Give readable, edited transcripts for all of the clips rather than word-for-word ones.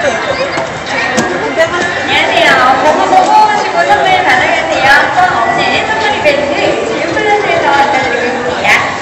안녕하세요. 보고 하시고 선물 받아가세요. 전 없는 선물 이벤트 지금 플러스에서 알려드리고 있습니다.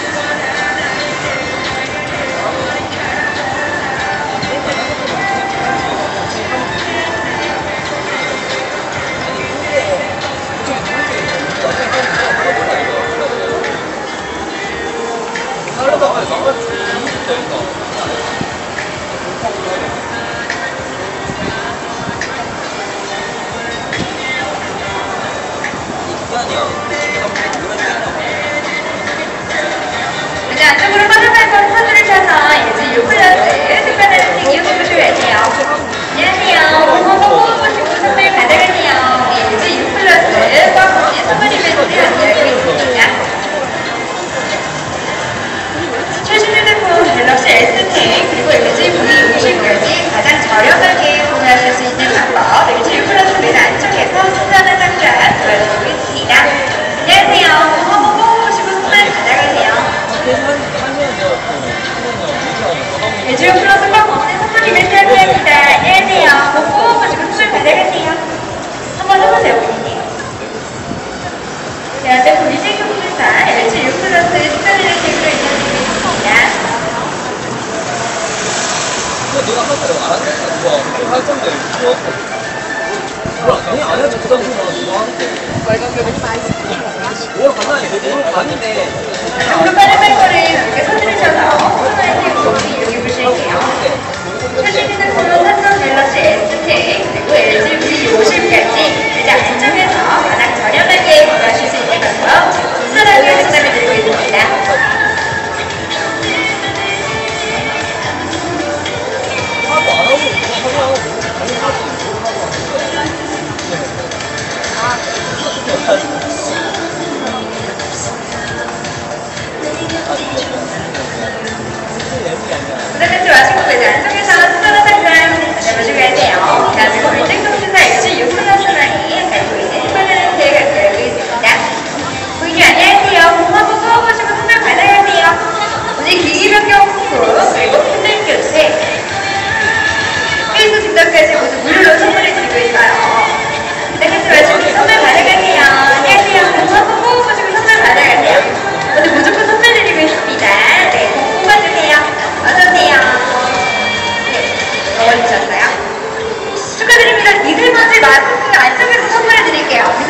이제 안쪽으로 빠져나갈 서두르셔서 이제 유플러스 특별한 혜택 이용해보시면 돼요. 안녕하세요. 보고 보시고 선물 받아가세요. 이제 유플러스과 같이 선물 이벤트 안내하고 있습니다. 최신 휴대폰 갤럭시 S10 그리고 LG V50까지 가장 저렴하게 구매하실 수 있는 방법 LG 유플러스 맨 안쪽에서 신선한 상자 도와드리고 있습니다. 안녕하세요. 보고 보시고 선물 받아가세요. LG 유플러스과 같이 선물 이벤트 안내합니다. 안녕하세요. 보고 보시고 선물 받아가세요. 한번 해보세요. 고객님. 자, 네, VJ 경품사 LG 유플러스 특별한 혜택으로 인해드리고 있습니다. 내가 하나도 안 하는데 그거 할 건데 그거 아니 안 해도 그 당시만 그거 하는데 빨간 게 뭘 가만히 뭘 가는데 좀 빠른 거를 이렇게 서두르셔서 코로나19 이용해 보실게요. 최신 휴대폰으로 삼성 갤럭시 S10 그리고 LG V50까지 이제 안쪽에서 가장 저렴하게 구매하실 수 있는 방법 친절하게 전달해드리고 있습니다. 하나도 안 하고 그냥 하고 부담되지 마시고 이제 안쪽에서 친절한 상담 받아보시고 가세요. 그리고 VJ 경품사 LG 유플러스만이 가지고 있는 특별한 혜택을 안내하고 있습니다. 고객님 안녕하세요. 공항 보고 보시고 선물 받아가세요. 오늘 기기변경 쿠폰 그리고 팬들 교체 페이스 증정까지 모두 무료로 선물해드리고 있어요. 부담되지 마시고 선물 받아가세요. 안녕하세요. 공항 보고 보시고 선물 받아가세요. 오늘 무조건 선물 드리고 있습니다. 네, 꼭 뽑아주세요. 어서오세요. 네, 어울리셨어요? 축하드립니다. 미들먼지 마스크 안쪽에서 선물해드릴게요.